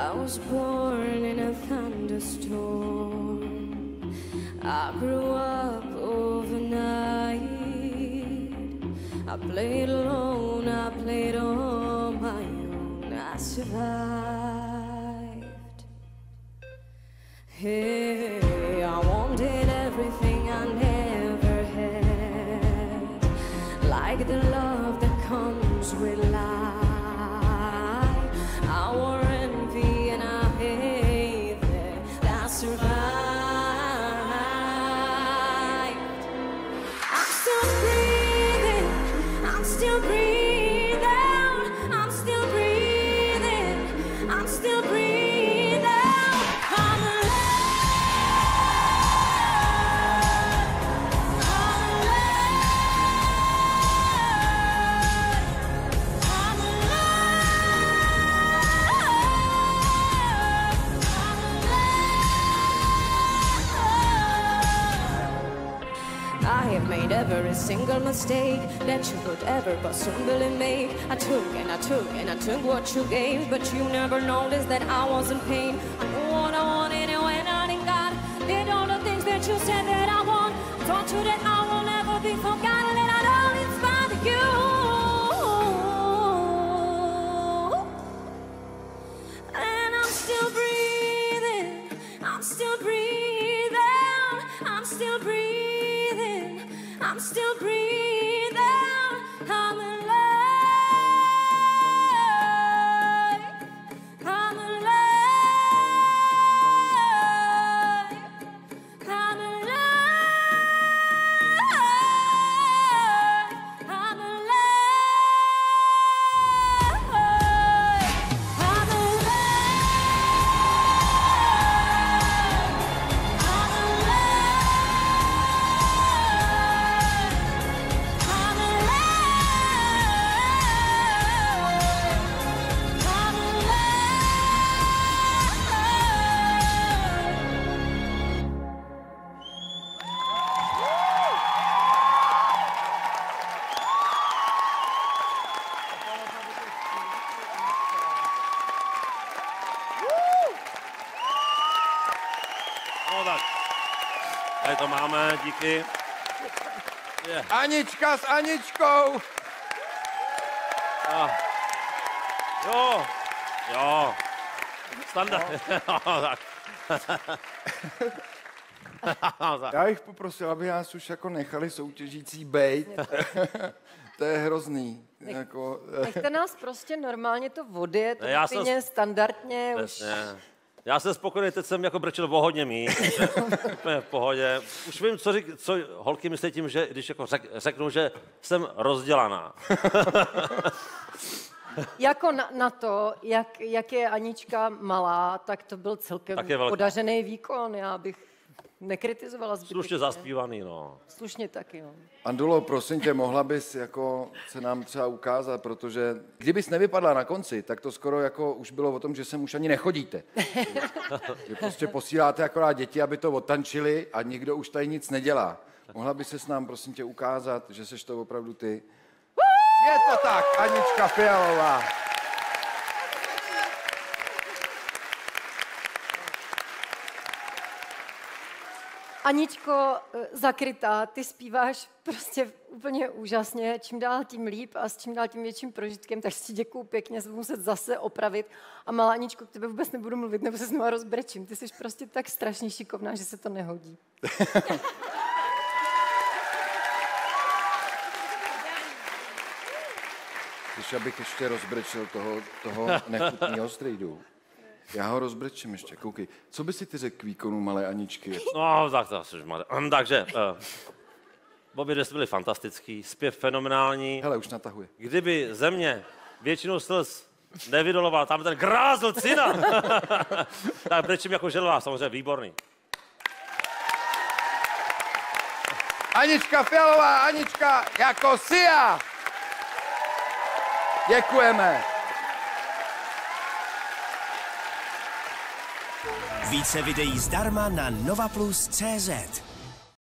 I was born in a thunderstorm. I grew up overnight. I played alone, I played on my own. I survived. Hey, I wanted everything I never had, like the love that comes with life. I wore envy and I hate that I survived. I'm still breathing, I'm still breathing, I'm still breathing, I'm still breathing. I'm I have made every single mistake that you could ever possibly make. I took and I took and I took what you gave, but you never noticed that I was in pain. I knew what I wanted and when I didn't got it, did all the things that you said that I want. Taught you that I will never be forgotten, and I don't inspire you. And I'm still breathing, I'm still breathing, I'm still breathing, I'm still breathing, I'm alive, I'm alive, I'm alive, I'm No tak. Tady to máme, díky. Yeah. Anička s Aničkou. Jo, jo. Standard. No, tak. Já bych poprosil, aby nás už jako nechali soutěžící bejt. To je hrozný. Jako, Nechte nás prostě normálně to vody, je to úplně standardně. Přesně. Já jsem spokojený, teď jsem jako brečel o hodně míň, úplně v pohodě. Už vím, co holky myslí tím, že když jako řeknu, že jsem rozdělaná. Jako na to, jak je Anička malá, tak to byl celkem podařený výkon. Já bych nekritizovala zbytečně. Slušně zaspívaný, no. Slušně taky, no. Andulo, prosím tě, mohla bys jako se nám třeba ukázat, protože kdybys nevypadla na konci, tak to skoro jako už bylo o tom, že sem už ani nechodíte. Že prostě posíláte akorát děti, aby to odtančili a nikdo už tady nic nedělá. Mohla by se s nám, prosím tě, ukázat, že seš to opravdu ty? Je to tak, Anička Fialová. Aničko Zakrytá, ty zpíváš prostě úplně úžasně, čím dál tím líp a s čím dál tím větším prožitkem, tak ti děkuju pěkně, budu muset zase opravit. A malá Aničko, k tebe vůbec nebudu mluvit, nebo se znovu rozbrečím. Ty jsi prostě tak strašně šikovná, že se to nehodí. Když abych ještě rozbrečil toho nechutného strejdu. Já ho rozbrečím ještě, koukej. Co by si ty řekl k výkonu malé Aničky? No, tak to už máte. Takže, obě dvě byly fantastický, zpěv fenomenální. Hele, už natahuje. Kdyby země většinou slz nevydoloval, tam ten grázl cina. Tak brečím jako želová, samozřejmě výborný. Anička Fialová, Anička jako Sia. Děkujeme. Více videí zdarma na novaplus.cz.